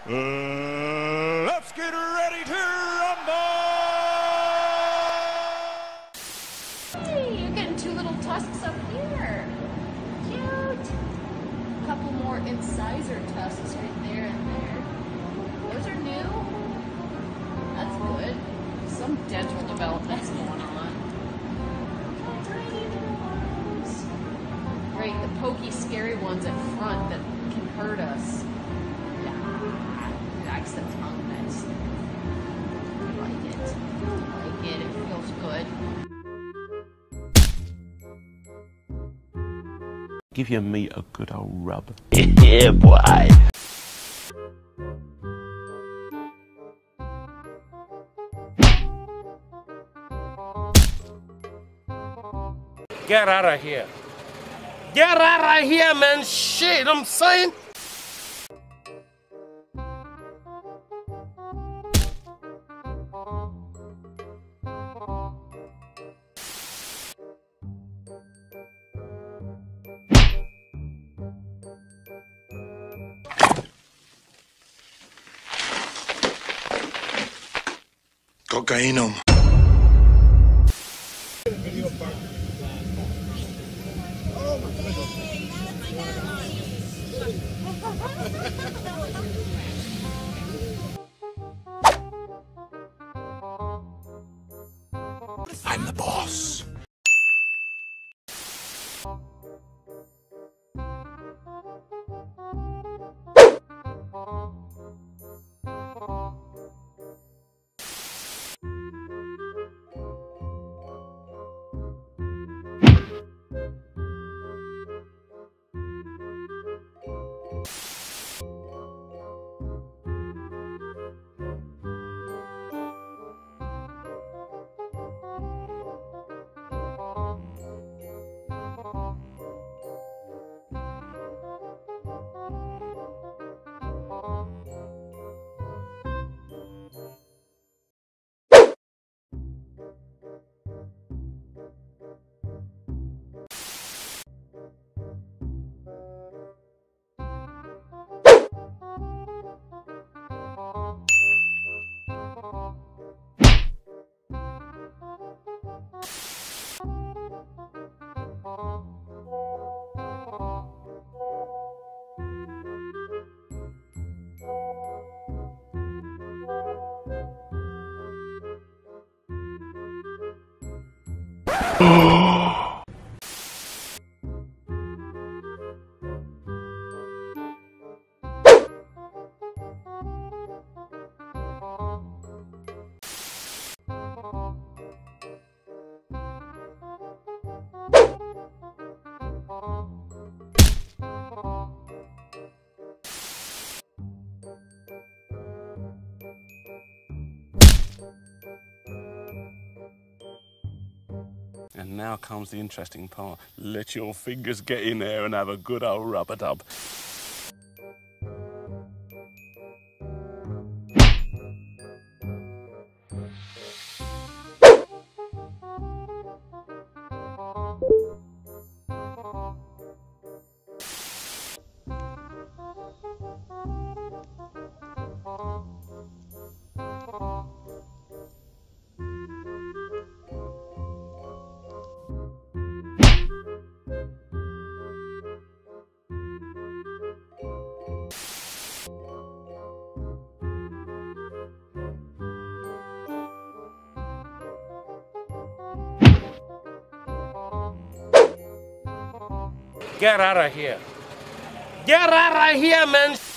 Let's get ready to rumble! Hey, you're getting two little tusks up here. Cute. A couple more incisor tusks right there and there. Those are new. That's good. Some dental development's going on. Tiny little arms. Great, the pokey, scary ones at front that can hurt us. Relax the tongue, that's... I like it. I like it, it feels good. Give your meat a good old rub. Yeah, boy. Get out of here. Get out of here, man. Shit, I'm saying. Cocaine. I'm the boss. And now comes the interesting part. Let your fingers get in there and have a good old rub-a-dub. Get out of here. Get out of here, man.